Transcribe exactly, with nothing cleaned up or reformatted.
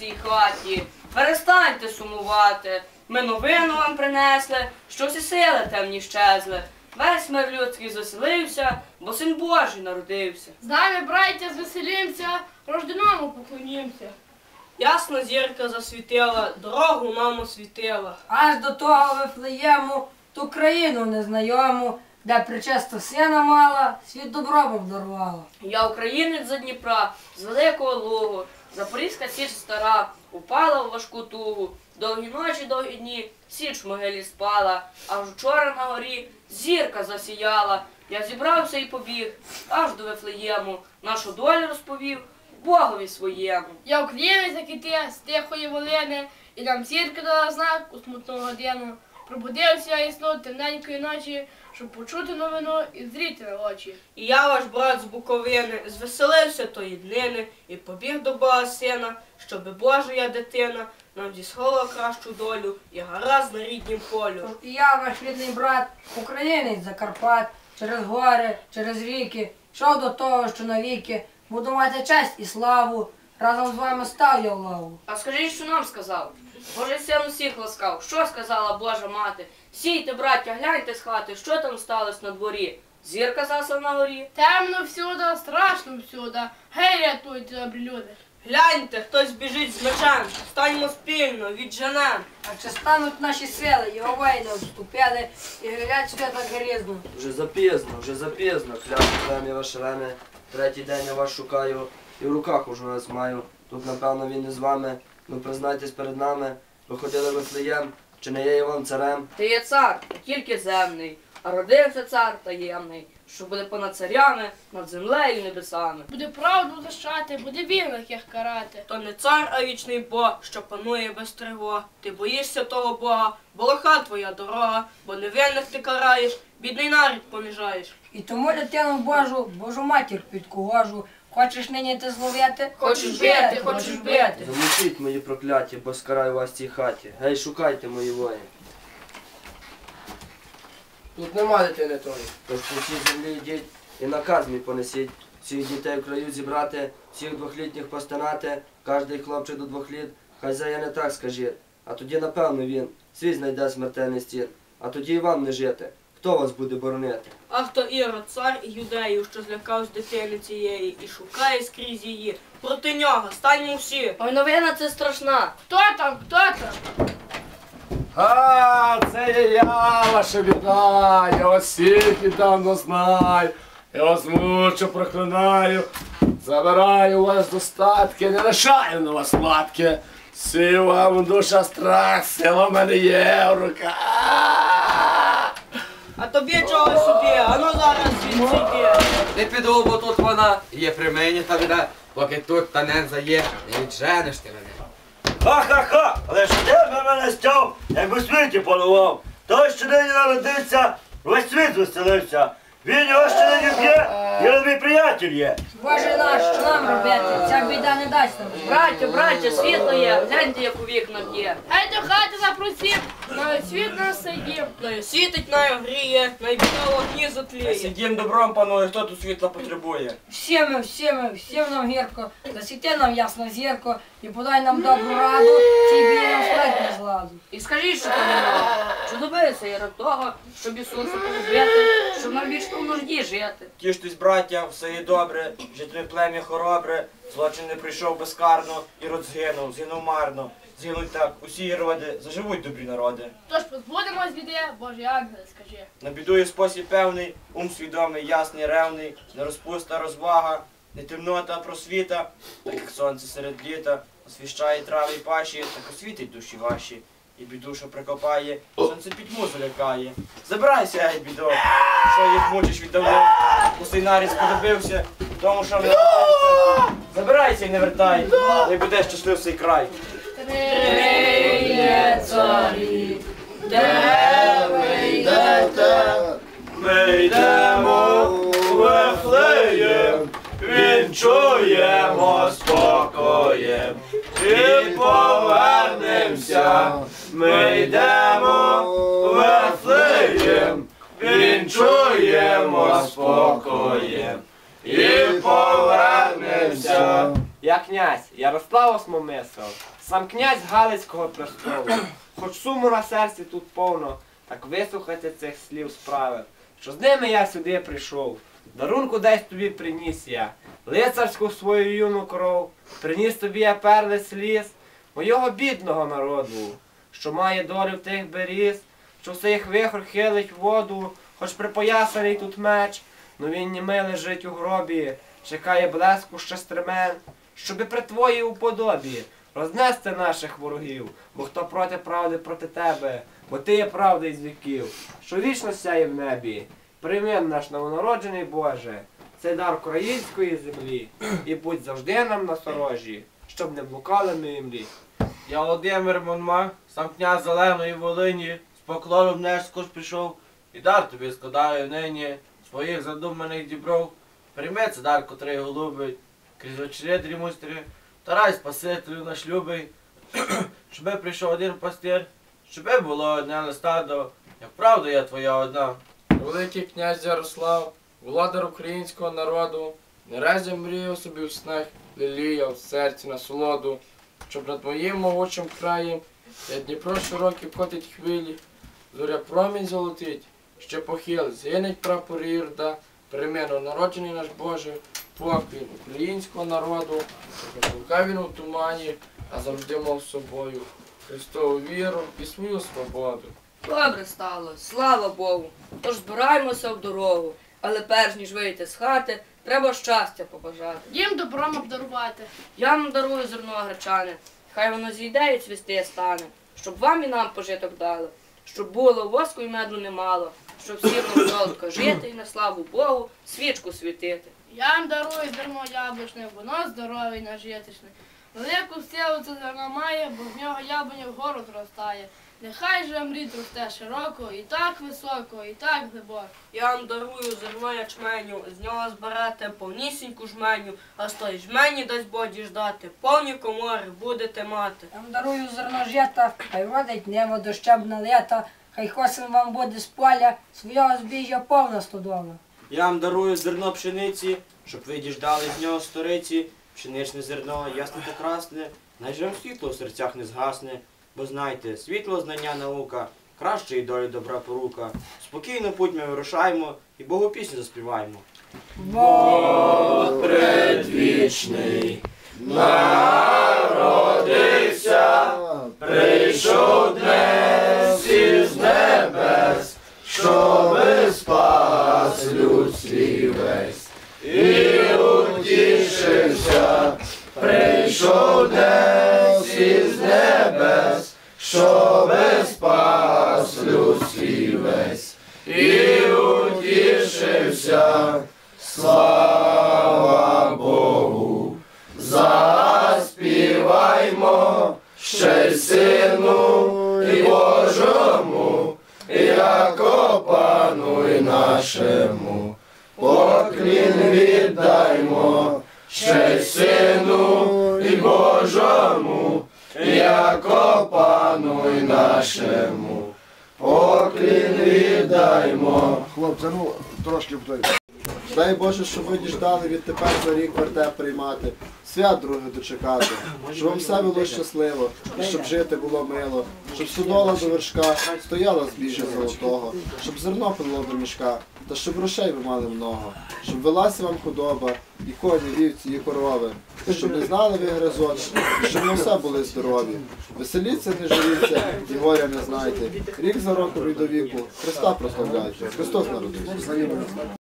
цій хаті. Перестаньте сумувати. Ми новину вам принесли, що всі сили темні щезли. Весь мир людський заселився, бо Син Божий народився. З нами, браття, звеселімся, рожденому поклонімся. Ясна зірка засвітила, дорогу нам освітила. Аж до того Вифлеєму, ту країну незнайому, де причесто сина мала, світ добробом обдарувала. Я українець за Дніпра, з Великого Лугу, Запорізька січ стара, упала в важку тугу. Довгі ночі, довгі дні, січ в могилі спала, аж вчора на горі зірка засіяла. Я зібрався і побіг, аж до Вифлеєму, нашу долю розповів Богові своєму. Я українець, як і ти, з тихої волини, і нам зірка дала знак у смутну годину. Пробудився я із сну темненької ночі, щоб почути новину і зріти на очі. І я, ваш брат з Буковини, звеселився тої днини і побіг до Бога Сина, щоби Божия дитина нам зісхала кращу долю і гаразд на ріднім полю. І я, ваш рідний брат, українець за Карпат, через гори, через ріки, йшов до того, що навіки буду мати честь і славу, разом з вами став я в лаву. А скажіть, що нам сказав? Божий син усіх ласкав. Що сказала Божа мати? Сійте, браття, гляньте з хати, що там сталося на дворі. Зірка засла на горі. Темно всюди, страшно всюди. Гей, рятуйте, добрі люди. Гляньте, хтось біжить з мечем, станьмо спільно, відженем. А чи стануть наші сили, його воїни вступили і глядять свята грізно. Вже запізно, вже запізно, кляну плем'я ваше рем'я, третій день я вас шукаю, і в руках уже вас маю. Тут, напевно, він не з вами, ну признайтесь перед нами, ви ходили в Вифлеєм, чи не є я вам царем? Ти є цар, тільки земний, а родився цар таємний, що буде понад царями, над землею і небесами. Буде правду защати, буде вірних їх карати. То не цар, а вічний Бог, що панує без тривог. Ти боїшся того Бога, бо лиха твоя дорога, бо невинних ти караєш, бідний народ понижаєш. І тому дитину Божу, Божу матір підкугожу. Хочеш нині ти зловити? Хочеш бити, хочеш бити. Замовчіть мої прокляті, бо скараю вас в цій хаті. Гей, шукайте мої воїни. Тут нема дитини тої. Тож по всій землі йдіть і наказ мій понесіть. Всіх дітей в краю зібрати, всіх двохлітніх постинати, кожний хлопчик до двох літ, хай зая не так скажіть. А тоді, напевно, він свій знайде смертельний стін. А тоді і вам не жити. Хто вас буде боронити? Ах, то Ірод, цар юдеїв, що злякав з дитини цієї і шукає скрізь її. Проти нього станьмо всі. Ой, новина це страшна. Хто там, хто там? А, це є я, ваша біда, я вас всіх недавно знаю, я вас мучу, проклинаю, забираю у вас достатки, не лишаю на вас матки, сію вам душа страх, сила в мене є в руках. А тобі чого собі? А ну зараз звідси йди. Не піду, бо тут вона є при мені та біда, поки тут та ненза є, не відженеш ти мене. Ха-ха-ха! Але ж ти би мене стяв, якби в світі панував. Той, що нині народився, весь світ веселився. Він його ще нині б'є, і мій приятель є. Боже наш, що нам робити? Ця біда не дасть нам. Браття, браття, світло є, гляньте, як у вікнах є. Гей, до хати запросім, на світ нас сидів. Най світить, най гріє, най біда вогні затліє. Сидім добром, панує, хто тут світла потребує. Всі ми, всі ми, всім нам гірко, засвіти нам ясно зірко і подай нам добру раду, цій білі нам смерть не зладу. І скажіть, що тобі надо. Чи добився я того, щоб Ісуса полюбити, щоб нам вічно в нужді жити? Тіштесь, браття, все є добре, жителі плем'я хоробре, злочин не прийшов безкарно, Ірод згинув, згинув марно. Згинуть так усі іроди, заживуть добрі народи. Тож позбудемось біди, Божий ангел, скажи. На біду є спосіб певний, ум свідомий, ясний, ревний, не розпуста, розвага, не темнота, а просвіта, так як сонце серед літа, освіщає трави й паші, так освітить душі ваші. І біду, що прикопає, сонце пітьму залякає. Забирайся, гей, бідо, що їх мучиш віддавно, пустий нарід сподобився, тому що не вертайся. Забирайся і не вертай, не буде щаслив цей край. Трийне царі, де ви йдете? Ми йдемо в Вифлеєм, вінчуємо спокоєм і повернемося. Ми йдемо в Вифлеєм, вінчуємо спокоєм і повернемося. Я князь Ярослав Осмомислов, сам князь Галицького престолу. Хоч суму на серці тут повно, так вислухайте цих слів справи, що з ними я сюди прийшов. Дарунку десь тобі приніс я, лицарську свою юну кров, приніс тобі я перли сліз моєго бідного народу, що має долю в тих беріз, що все їх вихор хилить в воду, хоч припоясаний тут меч, но він німий лежить у гробі, чекає блеску ще стремен, щоби при твоїй уподобі рознести наших ворогів, бо хто проти правди, проти тебе, бо ти є правда із віків, що вічно сяє в небі. Прийми наш новонароджений Боже, цей дар української землі, і будь завжди нам насторожі, щоб не блукали ми імлі. Я Володимир Монмах, сам князь Зеленої Волині, з поклоном нежко прийшов, і дар тобі складаю нині, своїх задуманих дібров. Прийми це дар, котрий голубить, крізь очередрі мустрі, тарай Спасителю наш любий, щоби прийшов один пастир, щоби було одне стадо, як правда я твоя одна. Великий князь Ярослав, володар українського народу, не раз я мріяв собі в снах, лілія в серці насолоду, щоб над моїм могучим краєм, як Дніпро широкий котить хвилі, зоря промінь золотить, ще похил, згинеть прапор Ірда, переміну народжений наш Боже, поклін українського народу, щоб не блукав він у тумані, а завжди мав з собою Христову віру і свою свободу. Добре стало, слава Богу. Тож збираємося в дорогу, але перш ніж вийти з хати, треба щастя побажати. Їм добром обдарувати. Я вам дарую зерно гречане, хай воно зійде і цвісти стане, щоб вам і нам пожиток дало, щоб було воску і меду немало, щоб всім нам солодко жити і на славу Богу свічку світити. Я їм дарую зерно яблучне, воно здорове і нажиточне. Велику силу це зерно має, бо з нього яблуня вгору зростає. Нехай же мрід росте широко, і так високо, і так глибоко. Я вам дарую зерно ячменю, з нього зберете повнісіньку жменю, а з тої жмені дасть Боді ждати, повні комори будете мати. Я вам дарую зерно жита, хай родить небо дощем на літа, хай хосин вам буде з поля, свого збіжжя повна стодола. Я вам дарую зерно пшениці, щоб ви діждали з нього сториці, пшеничне зерно ясне та красне, найже вам світло в серцях не згасне, бо знайте, світло, знання, наука, кращої долі добра порука. Спокійно путь ми вирушаємо і Богу пісню заспіваємо. Бог предвічний народився, прийшов днес із небес, щоби спас люд свій весь. І утішився, прийшов днес із небес, щоби спас люд свій весь. І утішився, слава Богу, заспіваймо ще й Сину і Божому, яко Пану й нашому. Поклін віддаймо ще й Сину і Божому, яко Пану й нашому. Поклін віддаймо. Хлопці, ну трошки вдаю. Дай Боже, щоб ви діждали відтепер за рік вертеп приймати, свят друге дочекати, щоб вам все було щасливо, і щоб жити було мило, щоб судола до вершка стояла збіжжя золотого, щоб зерно пило до мішка, та щоб грошей ви мали много, щоб велася вам худоба, і коні, вівці, і корови, щоб не знали ви гризот, і щоб на все були здорові. Веселіться, не жаліться, і горя не знайте. Рік за роком і до віку Христа прославляйте. Христос народився.